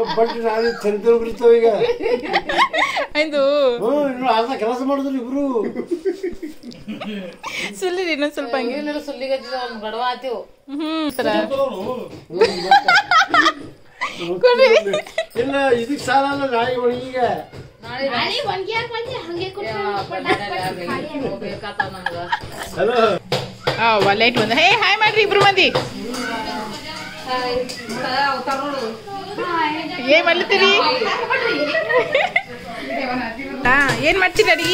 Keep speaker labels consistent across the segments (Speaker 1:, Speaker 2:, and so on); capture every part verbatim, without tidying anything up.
Speaker 1: but ನಾನು ಚರಿತ್ರ ಬಿಡ್ತಾವ ಈಗ
Speaker 2: ಆಯ್ತು
Speaker 1: ಇನ್ನು ಅರ್ಧ ಕೆಲಸ ಮಾಡಿದ್ರು ಇಬ್ರು
Speaker 2: ಸುಲ್ಲಿ ಇನ್ನೊಂದ್ ಸ್ವಲ್ಪ ಹಂಗೆ
Speaker 3: ಸುಲ್ಲಿಗೆ ಗಡವ ಆತೇವು
Speaker 2: ಹ್ಮ್ ಸರ
Speaker 1: ಇಲ್ಲ ಇದಕ್ ಸಾಲ ಅಲ್ಲ ನಾಯಿ ಒಣಗಿಗ
Speaker 2: ಹಲೋ ಲೈಟ್ ಬಂದ ಹೇ ಹಾಯ್ ಮಾಡ್ರಿ ಇಬ್ರು ಮಂದಿ ಏನ್ ಮಾಡ್ತೀರಿ ಹಾ ಏನ್ ಮಾಡ್ತೀರಿ ಅಡಿಗೆ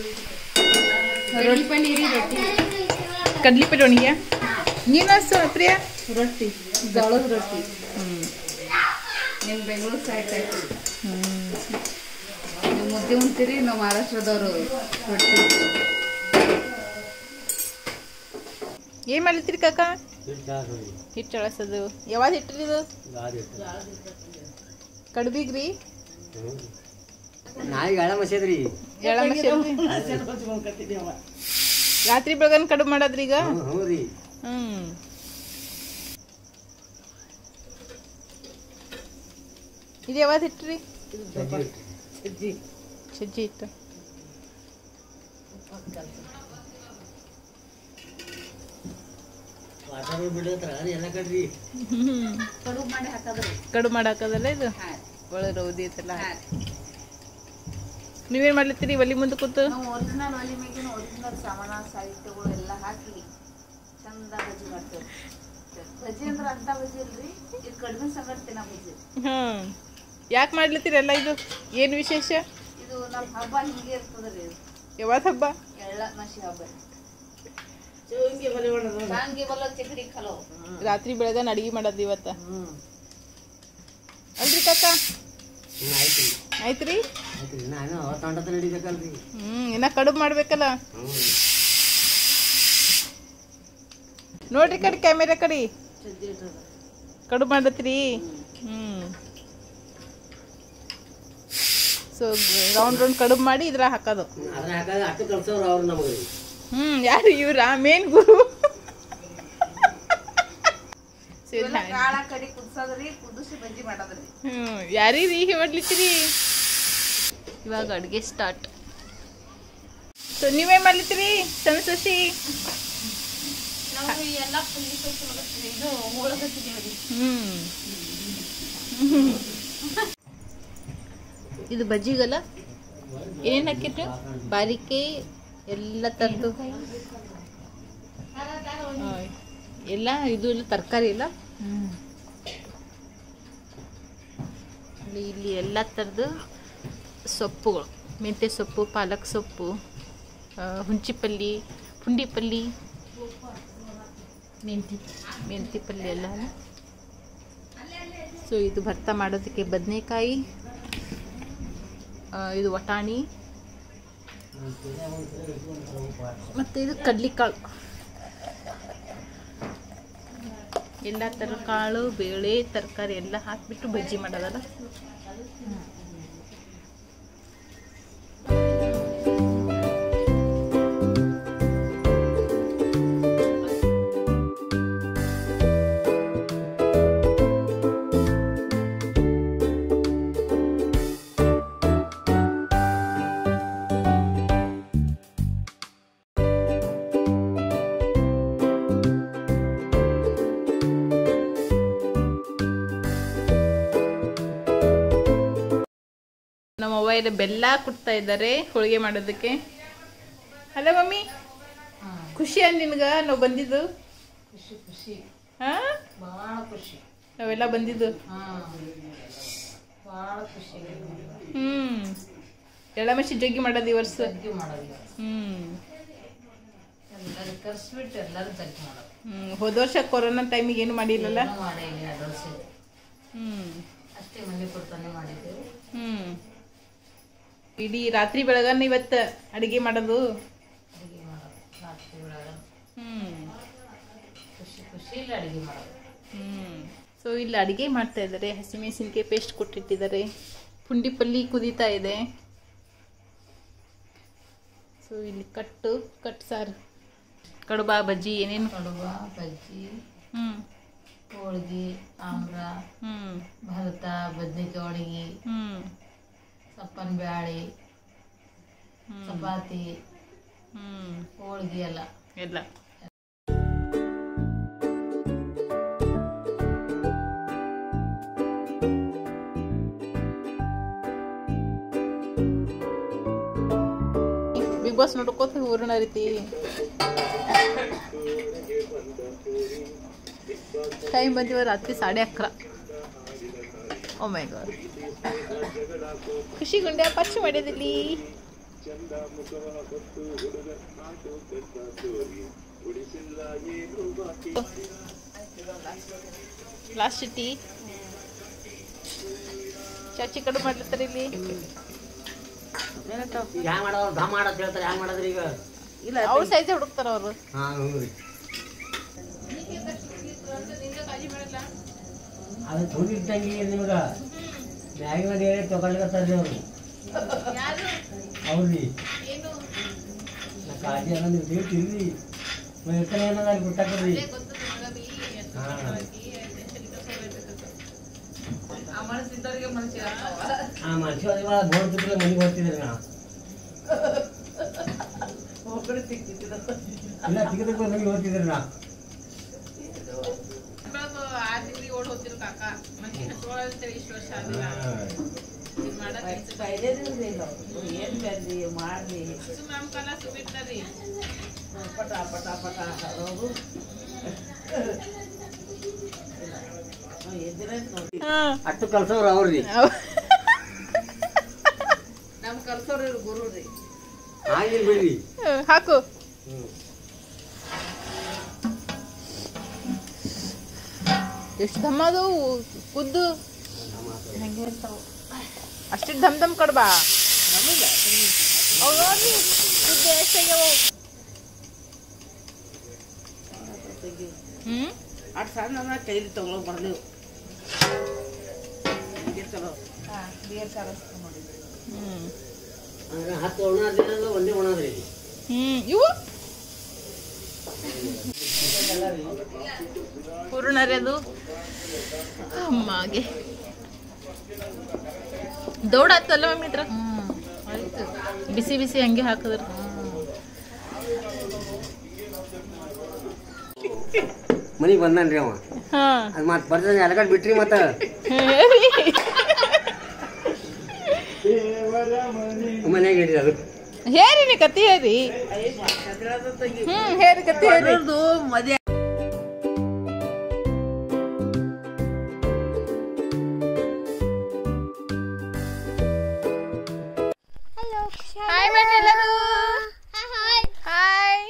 Speaker 2: ಕಡ್ಲಿ ಪಲ್ಲೆ ಒಣಗ್ಯ ನೀನು ಪ್ರಿಯಾ
Speaker 3: ರೊಟ್ಟಿ ಜೋಳದ ರೊಟ್ಟಿ ನಿಮ್ ಬೆಂಗಳೂರು ಸೈಡ್ ನೀವು ಮುದ್ದೆ ಉಣ್ತೀರಿ ನಾವು ಮಹಾರಾಷ್ಟ್ರದವರು ರೊಟ್ಟಿ
Speaker 2: ಏನ್ ಮಾಡ್ತೀರಿ ಕಾಕ ಹಿಟ್ಟು ಅಳಸೋದು ಯಾವಾಗ ಹಿಟ್ರಿ ಇದು ಕಡ್ಬಿಗ್ರಿ
Speaker 1: ನಾಯಿಗೆ ಎಳ ಮಸೇದ್ರಿ
Speaker 2: ಎಳ ಮಸೇದ್ರಿ ರಾತ್ರಿ ಬೆಳಗನ್ ಕಡುಬು ಮಾಡದ್ರಿ ಈಗ ಹ್ಮ್ ಇದು ಯಾವಾಗ ಹಿಟ್ರಿ ಸಜ್ಜಿ ಸಜ್ಜಿ ಹಿಟ್ಟು ಕಡುಬು ಮಾಡಿ ಹಾಕೋದಲ್ಲ ಇದು ಒಳ್ಳೆ ರೌದಿ ಐತಲ್ಲ ನೀವೇನ್ ಮಾಡ್ಲತ್ತೀರಿ ಒಲಿ ಮುಂದೆ ಕೂತು
Speaker 3: ಒರಿಜಿನಲ್ ಒಲಿ ಮೇಗಿನ ಒರಿಜಿನಲ್ ಸಾಮಾನ ಸಾಹಿತ್ಯಗಳು ಎಲ್ಲ ಹಾಕಿ ಚಂದ ಬಜ್ಜಿ ಮಾಡ್ತೇವೆ ಬಜ್ಜಿ ಅಂದ್ರೆ ಅಂತ ಬಜ್ಜಿ ಇಲ್ರಿ ಇದು ಕಡಿಮೆ ಸಂಗಡ ತಿನ್ನ ಬಜ್ಜಿ
Speaker 2: ಹ್ಮ್ ಯಾಕೆ ಮಾಡ್ಲತ್ತೀರಿ ಎಲ್ಲ ಇದು ಏನು ವಿಶೇಷ
Speaker 3: ಇದು ನಮ್ಮ ಹಬ್ಬ ಹಿಂಗೆ ಇರ್ತದ್ರಿ
Speaker 2: ಯಾವಾಗ ಹಬ್ಬ
Speaker 3: ಎಳ್ಳ ಮಸಿ ಹಬ್ಬ ಶಾಂಗಿ ಬಲ್ಲ ಚಕ್ರಿ ಕಲೋ
Speaker 2: ರಾತ್ರಿ ಬೆಳಗನ್ ಅಡಿಗೆ ಮಾಡೋದು ಇವತ್ತ ಅಲ್ರಿ ಕಾಕ ಆಯ್ತ್ರಿ ಹ್ಮ್ ಇನ್ನ ಕಡುಬು ಮಾಡ್ಬೇಕಲ್ಲ ನೋಡ್ರಿ ಕಡೆ ಕ್ಯಾಮೆರಾ ಕಡೆ ಕಡುಬು ಮಾಡತ್ರಿ ಹ್ಮ್ ಸೊ ರೌಂಡ್ ರೌಂಡ್ ಕಡುಬು ಮಾಡಿ ಇದ್ರ ಹಾಕೋದು ಹ್ಮ್ ಯಾರು ಇವ್ರ ಮೇನ್ ಗುರು ಹ್ಮ್ ಯಾರೀರಿ ಮಾಡ್ಲಿತ್ತೀರಿ ಇವಾಗ ಅಡ್ಗೆ ಸ್ಟಾರ್ಟ್ ಸೊ ನೀವೇನ್ ಮಾಡ್ಲಿತ್ತೀರಿ ಸಣ್ಣ ಸಸಿ ಹ್ಮ್ ಇದು ಬಜ್ಜಿಗಲ್ಲ ಏನೇನು ಹಾಕಿಟ್ರು ಬಾರಿಕೆ ಎಲ್ಲ ತಂದು ಎಲ್ಲ ಇದು ಇಲ್ಲ ತರಕಾರಿ ಇಲ್ಲ ಇಲ್ಲಿ ಎಲ್ಲ ಥರದ್ದು ಸೊಪ್ಪುಗಳು ಮೆಂತ್ಯ ಸೊಪ್ಪು ಪಾಲಕ್ ಸೊಪ್ಪು ಹುಂಚಿ ಪಲ್ಲಿ ಪುಂಡಿ ಪಲ್ಲಿ ಮೆಂತಿ ಮೆಂತಿ ಪಲ್ಯ ಎಲ್ಲ ಸೊ ಇದು ಭರ್ತಾ ಮಾಡೋದಕ್ಕೆ ಬದನೆಕಾಯಿ ಇದು ವಟಾಣಿ ಮತ್ತು ಇದು ಕಡ್ಲಿಕಾಳು ಎಲ್ಲ ಥರ ಕಾಳು ಬೇಳೆ ತರಕಾರಿ ಎಲ್ಲ ಹಾಕಿಬಿಟ್ಟು ಬಜ್ಜಿ ಮಾಡೋದಲ್ಲ ನಮ್ಮ ಅವ್ವ ಇಲ್ಲಿ ಬೆಲ್ಲ ಕುಟ್ತಾ ಇದ್ದಾರೆ ಹೋಳಿಗೆ ಮಾಡೋದಕ್ಕೆ ಅಲ್ಲ ಮಮ್ಮಿ ಖುಷಿ ಅನ್ ನಿನ್ಗ ನಾವು ಬಂದಿದ್ದು
Speaker 3: ಖುಷಿ ಖುಷಿ
Speaker 2: ಹಾ
Speaker 3: ಭಾಳ ಖುಷಿ
Speaker 2: ನಾವೆಲ್ಲ ಬಂದಿದ್ದು
Speaker 3: ಭಾಳ ಖುಷಿ
Speaker 2: ಹ್ಮ್ ಎಳ್ಳಮಶಿ ಜಗ್ಗಿ ಮಾಡೋದು ಈ ವರ್ಷ
Speaker 3: ಜಗ್ಗಿ ಮಾಡೋದು
Speaker 2: ಹ್ಮ್
Speaker 3: ಎಲ್ಲರೂ ಕರ್ಸ್ಬಿಟ್ಟು ಎಲ್ಲರೂ ಜಗ್ಗಿ ಮಾಡೋದು
Speaker 2: ಹ್ಮ್ ಹೋದ ವರ್ಷ ಕೊರೋನಾ ಟೈಮಿಗೆ ಏನು ಮಾಡಿಲ್ಲಲ್ಲ
Speaker 3: ಮಾಡಿಲ್ಲ ಎರಡು ವರ್ಷ
Speaker 2: ಹ್ಮ್
Speaker 3: ಅಷ್ಟೇ ಮನೆ ಕೊಡ್ತಾನೆ ಮಾಡಿದ್ದೇವೆ
Speaker 2: ಹ್ಮ್ ಇಡೀ ರಾತ್ರಿ ಬೆಳಗನ್ನ ಇವತ್ತು ಅಡಿಗೆ ಮಾಡೋದು
Speaker 3: ಅಡುಗೆ ಮಾಡೋದು ರಾತ್ರಿ ಬೆಳಗ್ಗೆ
Speaker 2: ಹ್ಮ್
Speaker 3: ಖುಷಿ ಖುಷಿಯಲ್ಲಿ ಅಡುಗೆ ಮಾಡೋದು
Speaker 2: ಹ್ಮ್ ಸೊ ಇಲ್ಲಿ ಅಡಿಗೆ ಮಾಡ್ತಾ ಇದ್ದಾರೆ ಹಸಿಮೆಣಸಿನಕಾಯಿ ಪೇಸ್ಟ್ ಕೊಟ್ಟಿಟ್ಟಿದ್ದಾರೆ ಪುಂಡಿ ಪಲ್ಲಿ ಕುದೀತಾ ಇದೆ ಸೊ ಇಲ್ಲಿ ಕಟ್ಟು ಕಟ್ ಸಾರು ಕಡುಬ ಬಜ್ಜಿ ಏನೇನು
Speaker 3: ಕಡುಬ ಬಜ್ಜಿ
Speaker 2: ಹ್ಮ್
Speaker 3: ಹೋಳ್ಗಿ ಆಮ್ರ
Speaker 2: ಹ್ಮ್
Speaker 3: ಭರತ ಬದ್ನಿಕಾಯಿ ಹೋಳಿಗೆ
Speaker 2: ಹ್ಮ್
Speaker 3: ಸಪ್ಪನ್ ಬ್ಯಾಳಿ ಚಪಾತಿ
Speaker 2: ಹ್ಮ್
Speaker 3: ಹೋಳ್ಗಿ ಎಲ್ಲ
Speaker 2: ಎಲ್ಲ ಬಿಗ್ ಬಾಸ್ ನೋಡ್ಕೋತ ಊರಿನ ರೀತಿ ಟೈಮ್ ಬಂದಿವ ರಾತ್ರಿ ಸಾಡೆ ಅಕ್ರ ಓ ಮೈ ಗಾಡ್ ಖುಷಿ ಗುಂಡೆ ಪಚ್ಚು ಮಾಡಿದಿಲ್ಲಿ ಲಾಸ್ಟ್ ಟೀ ಚಾಚಿ ಕಡು ಮಾಡ್ಲತ್ತಾರೆ ಇಲ್ಲಿ
Speaker 1: ಹ್ಯಾಂಗ ಮಾಡೋರು ಧಮ್ ಮಾಡೋದು ಹೇಳ್ತಾರೆ ಹ್ಯಾಂಗ ಮಾಡೋದ್ರಿ ಈಗ
Speaker 2: ಇಲ್ಲ ಅವ್ರ ಸೈಜ್ ಹುಡುಕ್ತಾರ ಅವರು
Speaker 1: ಹಾಂ ಹ್ಞೂ ರೀ ಅದು ತುಂಬಿಟ್ಟಂಗೆ ನಿಮ್ಗೆ ಮ್ಯಾಗಿನ ಡೇರೆ ತಗೊಳ್ಕತ್ತಾರ್ರಿ ಅವರು ಅವ್ರಿ ನಾ ಕಾಳಜಿ ಎಲ್ಲ ನೀವು ಹೇಳ್ತೀರಿ ಇರ್ತಾನೆ ಏನದ ಅಲ್ಲಿ ಬಿಟ್ಟಾಕ್ರಿ ಹಾಂ ಆ ಮನುಷ್ಯ ನೋಡ್ತಿದ್ರೆ ಮನೆಗೆ ಹೋಗ್ತಿದ್ರಿ ನಾ ಇಲ್ಲ ತಿಗದಕ್ಕೆ ಮನೆಗೆ ಹೋಗ್ತಿದ್ರಿ ನಾ
Speaker 3: ಪಟ ಪಟ ಪಟ
Speaker 1: ಅಷ್ಟು ಕಲ್ಸವ್ರು ಅವ್ರಿ
Speaker 3: ನಮ್ ಕಲ್ಸೋರು ಗುರು ರೀ
Speaker 1: ಆಗಿಲ್ಲ ಬಿಡ್ರಿ
Speaker 2: ಹಾಕು ಎಷ್ಟು ಧಮ್ ಅದು ಕುದ್ದು ಹಂಗೆ ಇರ್ತಾವ ಅಷ್ಟೇ ಧಮ್ ಧಮ್ ಕಡ್ಬಾ ಕುದ್ದು ಎಷ್ಟಾಗ್ಯಾವ ಹ್ಮ್
Speaker 3: ಅಟ್ ಸಣ್ಣ ಕೈಲಿ ತಗೊಳಕ್ ಬರ್ದೇವು ಚಲೋ ಬಿಯರ್ ಸಾರ ನೋಡಿದ್ವಿ
Speaker 2: ಹ್ಮ್
Speaker 1: ಹತ್ತು ಒಣ ಒಂದೇ ಒಣದ್ರಿ
Speaker 2: ಹ್ಮ್ ಇವು ಪೂರ್ಣರದು ಅಮ್ಮಗೆ ದೌಡ್ ಆತಲ್ಲ ಮಮ್ಮಿ ಇದ್ರ ಬಿಸಿ ಬಿಸಿ ಹಂಗೆ ಹಾಕಿದ್ರ
Speaker 1: ಮನಿಗೆ ಬಂದನ್ರಿ ಅವ
Speaker 2: ಹಾ
Speaker 1: ಅದು ಮತ್ತೆ ಬರ್ತಾನೆ ಎಲ್ಗಡ್ ಬಿಟ್ರಿ ಮತ್ತ ಮನ್ಯಾಗ ಇಡ್ರಿ ಅದು
Speaker 2: ಹೇರಿ ನೀ ಕತ್ತಿ ಹೇರಿ ಹ್ಮ್ ಹೇರಿ ಕತ್ತಿ ಹೇರಿ
Speaker 3: ಮದ್ವೆ
Speaker 2: ಹಾಯ್ ಮಾಡಿ ಎಲ್ಲರೂ ಹಾಯ್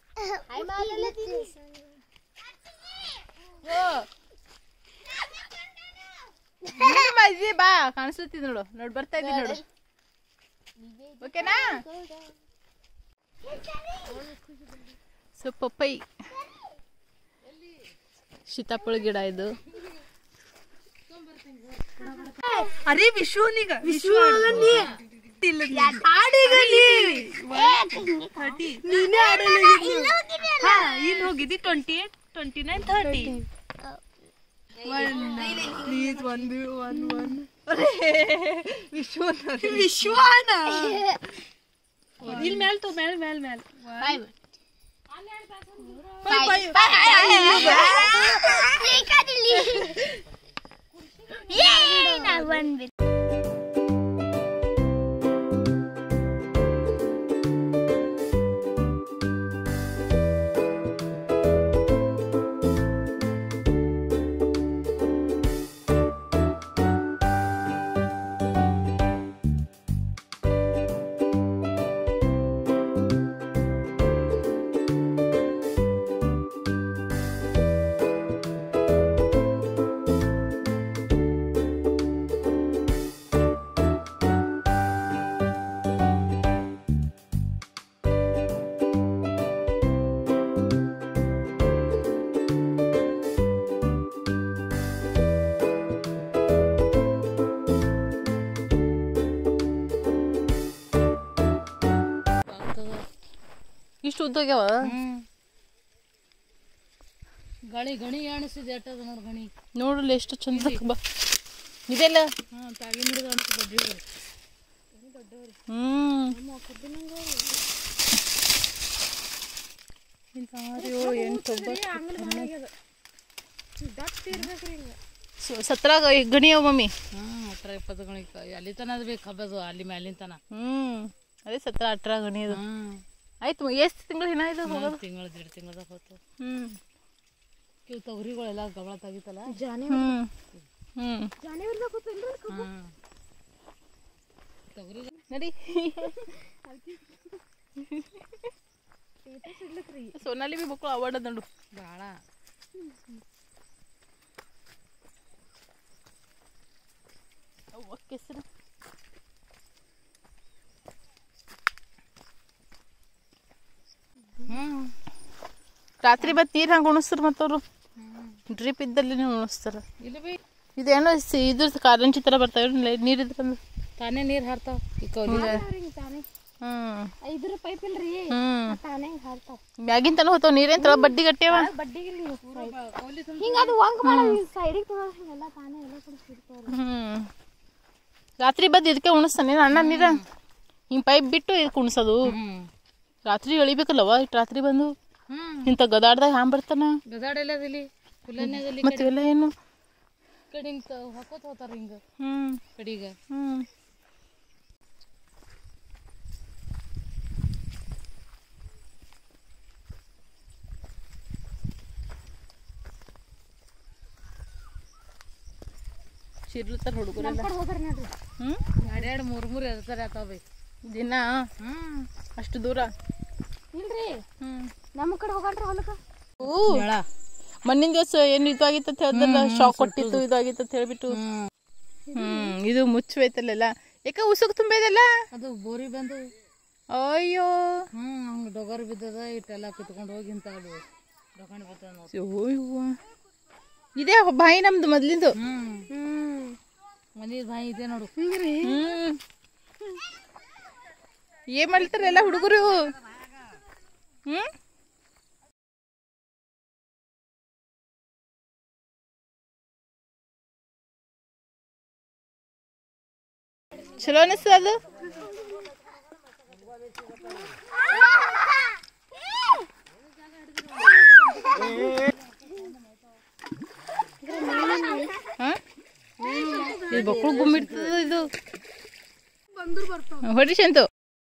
Speaker 2: ಬಾ ಕಾಣಿಸ್ಲತ್ತಿ ನೋಡು ನೋಡ್ ಬರ್ತಾ ಇದ್ದೀನಿ ನೋಡು ಓಕೆನಾ ಸೊ ಪಪ್ಪೈ ಸೀತಾಫಲ ಗಿಡ ಇದು
Speaker 3: ಅರೆ ವಿಶ್ವನಿಗ ವಿಶ್ವ ಇಲ್ಲಿ ಹೋಗಿದ್ದಿ twenty eight twenty nine thirty ವಿಶ್ವಾನ ಇಲ್ಲಿ ಮೇಲ್ ತೋ ಮೇಲ್ ಮೇಲ್ ಮೇಲ್
Speaker 2: ಇಷ್ಟು ಉದ್ದಾಗ್ಯಾವ
Speaker 3: ಗಣಿ ಗಣಿ ಅನಿಸಿದೆ ಎಟ್ಟದ ನೋಡಿ ಗಣಿ
Speaker 2: ನೋಡಲ್ಲ ಎಷ್ಟು ಚಂದ ಬಾ ಇದೆಲ್ಲ
Speaker 3: ಹಾಂ ತಾಗಿ ಹಿಡಿದು ಅನಿಸ್ತು ದೊಡ್ಡವ್ರಿ ದೊಡ್ಡವ್ರಿ
Speaker 2: ಹ್ಞೂ ಎಂಟು ಸತ್ರಾಗ ಗಣಿ ಅವ ಮಮ್ಮಿ
Speaker 3: ಹಾಂ ಅಟ್ರ ಇಪ್ಪತ್ತು ಗಣಿ ಅಲ್ಲಿ ತನಕ ಬೇಕು ಹಬ್ಬದು ಅಲ್ಲಿ ಮ್ಯಾಲಿನ ತನ
Speaker 2: ಹ್ಞೂ ಅದೇ ಸತ್ರ ಅಟ್ರ ಗಣಿ ಅದು
Speaker 3: ಹಾಂ
Speaker 2: ಆಯ್ತು ಎಷ್ಟು ತಿಂಗಳು ಏನ ಇದು ಹೋಗೋದು
Speaker 3: ತಿಂಗಳು ಎರಡು ತಿಂಗಳದಾಗ ಹೋತು
Speaker 2: ಹ್ಞೂ
Speaker 3: ಇವು ತೊಗರಿಗಳೆಲ್ಲ ಗಮಳ ತೆಗಿತಲ್ಲ
Speaker 2: ಜಾನೆ ಹ್ಞೂ ಹ್ಞೂ
Speaker 3: ಹಾಂ ತೊಗರಿ
Speaker 2: ನಡಿ ಸೋನಾಲಿ ಬಿ ಮಕ್ಕಳು ಅವಾರ್ಡ್ ನೋಡು
Speaker 3: ಭಾಳ
Speaker 2: ಕೆಸರು
Speaker 3: ಹ್ಞೂ
Speaker 2: ರಾತ್ರಿ ಬತ್ ನೀರು ಹಂಗೆ ಉಣಿಸ್ತಾರ ಮತ್ತವ್ರು ಡ್ರಿಪ್ ಇದ್ದಲ್ಲಿ ಉಣಿಸ್ತಾರ
Speaker 3: ಇಲ್ಲ ಬಿ
Speaker 2: ಇದೇನೋ ಇದ್ರ ಕಾರಂಜಿ ಥರ ಬರ್ತಾವೆ ನೀರಿದ್ರೆ
Speaker 3: ತಾನೇ ನೀರು ಹಾರ್ತಾವ ಈ ಕೌಲಿ
Speaker 2: ಹ್ಮ್
Speaker 3: ಇದ್ರ ಪೈಪ್ ಇಲ್ರಿ ತಾನೇ ಹಾರ್ತಾವ
Speaker 2: ಮ್ಯಾಗಿನ ತನ ಹೋತಾವ ನೀರೇನ್ ತಳ ಬಡ್ಡಿ ಗಟ್ಟಿಯವ
Speaker 3: ಹಿಂಗ ಅದು ವಂಕ್ ಮಾಡ ಸೈಡಿಗೆ ತಗೊಂಡ್ ಹಿಂಗೆಲ್ಲ ತಾನೇ ಎಲ್ಲ ಕುಡಿಸ್ತಿರ್ತಾವ
Speaker 2: ಹ್ಮ್ ರಾತ್ರಿ ಬದ್ ಇದಕ್ಕೆ ಉಣಿಸ್ತಾನೆ ಅಣ್ಣ ನೀರ ಹಿಂಗ್ ಪೈಪ್ ಬಿಟ್ಟು ಇದಕ್ಕೆ ಉಣಿಸೋದು ರಾತ್ರಿ ಎಳಿಬೇಕಲ್ಲವ ಇಟ್ಟು ರಾತ್ರಿ ಬಂದು ಇಂಥ ಗದಾಡ್ದಾಗ ಹ್ಯಾಂಗ್ ಬರ್ತಾನ
Speaker 3: ಗದಾಡೆಲ್ಲದಿಲ್ಲಿ ಕುಲ್ಲನ್ಯದಲ್ಲಿ
Speaker 2: ಮತ್ತೆ ಇವೆಲ್ಲ ಏನು
Speaker 3: ಕಡೆ ಹಿಂಗ ಹಾಕೋತ ಹೋತಾರ ಹಿಂಗ
Speaker 2: ಹ್ಮ್
Speaker 3: ಕಡಿಗ
Speaker 2: ಹ್ಮ್ ಶಿರ್ಲತ್ತಾರ ಹುಡುಗರೆಲ್ಲ
Speaker 3: ಹೋದಾರ ನೋಡ್ರಿ
Speaker 2: ಹ್ಮ್
Speaker 3: ಎರಡೆರಡು ಮೂರು ಮೂರು ಇರ್ತಾರೆ ಆತಾವ ಬೈ
Speaker 2: ದಿನ
Speaker 3: ಹ್ಮ್
Speaker 2: ಅಷ್ಟು ದೂರ
Speaker 3: ಇಲ್ರಿ
Speaker 2: ಹ್ಮ್
Speaker 3: ನಮ್ಮ ಕಡೆ ಹೋಗಲ್ರಿ ಹೊಲಕ್ಕ
Speaker 2: ಮಣ್ಣಿನ ದಿವಸ ಏನು ಇದು ಆಗಿತ್ತು ಅಂತ ಹೇಳಿದ್ರಲ್ಲ ಶಾಕ್ ಕೊಟ್ಟಿತ್ತು ಇದು ಆಗಿತ್ತು ಅಂತ ಹೇಳ್ಬಿಟ್ಟು ಹ್ಮ್ ಇದು ಮುಚ್ಚುವೈತಲ್ಲ ಯಾಕ ಉಸುಕ್ ತುಂಬಿದಲ್ಲ
Speaker 3: ಅದು ಬೋರಿ ಬಂದು
Speaker 2: ಅಯ್ಯೋ
Speaker 3: ಹ್ಮ್ ಹಂಗ ಡೊಗರ್ ಬಿದ್ದದ ಇಟ್ಟೆಲ್ಲ ಕಿತ್ಕೊಂಡು ಹೋಗಿ ಇಂತ ಡೊಗಣ್ ಬಿದ್ದದ ನೋಡಿ
Speaker 2: ಅಯ್ಯೋ ಇದೇ ಬಾಯಿ ನಮ್ದು ಮೊದ್ಲಿಂದು
Speaker 3: ಹ್ಮ್ ಹ್ಮ್ ಮನಿ ಬಾಯಿ ಇದೆ ನೋಡು ಹಿಂಗ್ರಿ
Speaker 2: ಹ್ಮ್ ಏನ್ ಮಾಡ್ತಾರ ಎಲ್ಲ ಹುಡುಗರು ಹ್ಮ್ ಚಲೋ ಅನಿಸ್ತದ ಅದು ಇದು ಬಕ್ಕಳು ಗುಮ್ಮಿಡ್ತದ ಇದು ಹೊಡಿಸಿ ಅಂತು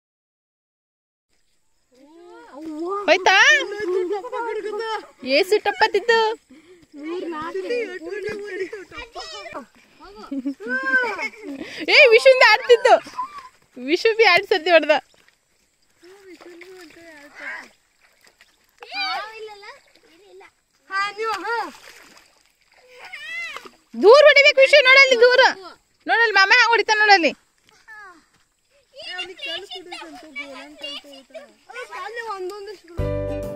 Speaker 2: ಹೋಯ್ತಾ ಏಸು ಟಪ್ಪತ್ತಿತ್ತು ಏ ವಿಶ್ವಿಂದ ಆಡ್ತಿತ್ತು ವಿಶ್ವ ಬಿ ಆಡ್ ಸತಿ ಹೊಡೆದ ದೂರ ಹೊಡಿಬೇಕು ವಿಶ್ವ ನೋಡಲ್ಲಿ ದೂರ ನೋಡಲ್ಲಿ ಮಾಮ ಹಂಗ ಹೊಡಿತಾನ ನೋಡಲ್ಲಿ
Speaker 3: ಒಂದೊಂದು